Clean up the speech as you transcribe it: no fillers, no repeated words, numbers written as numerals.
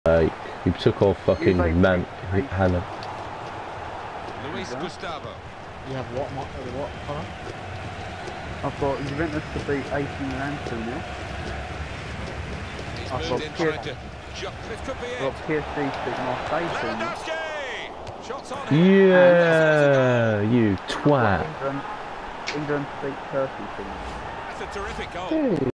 Like, he took off fucking man Hannah. Luis Gustavo. You have what colour? I've got Juventus to beat AC Milan 2-0. He's I've moved in trying got to jump. This could be PSG to beat Marseille 2-0. Lewandowski! Shots on him. Yeah, you twat. England to beat Turkey 2-0. That's a terrific goal.